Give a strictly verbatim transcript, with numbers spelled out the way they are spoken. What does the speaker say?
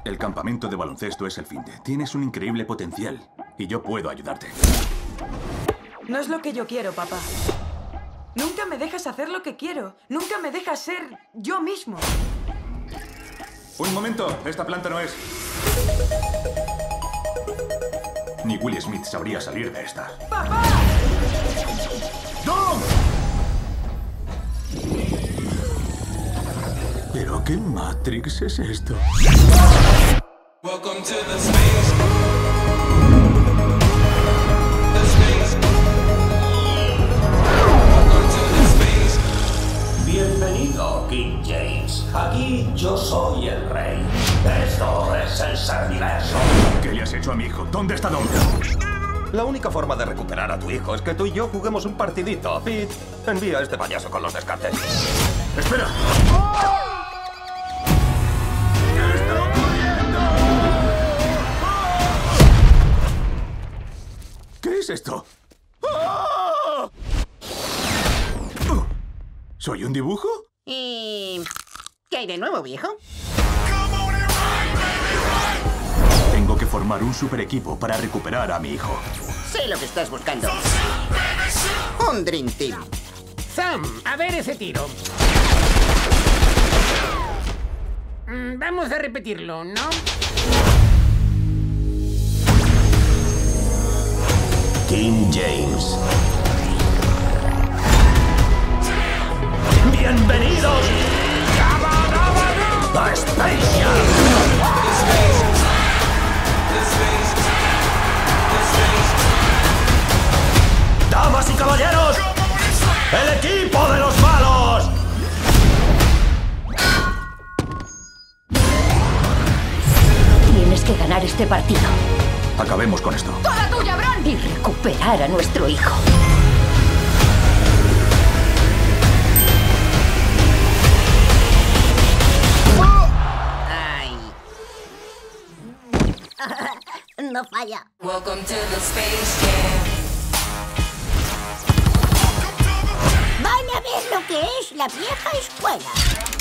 El campamento de baloncesto es el finde. Tienes un increíble potencial y yo puedo ayudarte. No es lo que yo quiero, papá. Nunca me dejas hacer lo que quiero. Nunca me dejas ser yo mismo. Un momento, esta planta no es. Ni Will Smith sabría salir de esta. ¡Papá! ¡Dom! ¿Pero qué Matrix es esto? Welcome to the space. The space. Welcome to the space. Bienvenido, King James. Aquí yo soy el rey. Esto es el Serviverso. ¿Qué le has hecho a mi hijo? ¿Dónde está Dom? La única forma de recuperar a tu hijo es que tú y yo juguemos un partidito. Pete, envía a este payaso con los descartes. ¡Espera! ¿Qué es esto? ¡Ah! ¿Soy un dibujo? ¿Y qué hay de nuevo, viejo? Tengo que formar un super equipo para recuperar a mi hijo. Sé lo que estás buscando. Un Dream Team. Sam, a ver ese tiro. Mm, vamos a repetirlo, ¿no? King James. Bienvenidos a Space Jam. Damas y caballeros, el equipo de los malos. Tienes que ganar este partido. Acabemos con esto. ¡Toda tuya, Bron! Y recuperar a nuestro hijo. Ay. No falla. Welcome to the space jam. Van a ver lo que es la vieja escuela.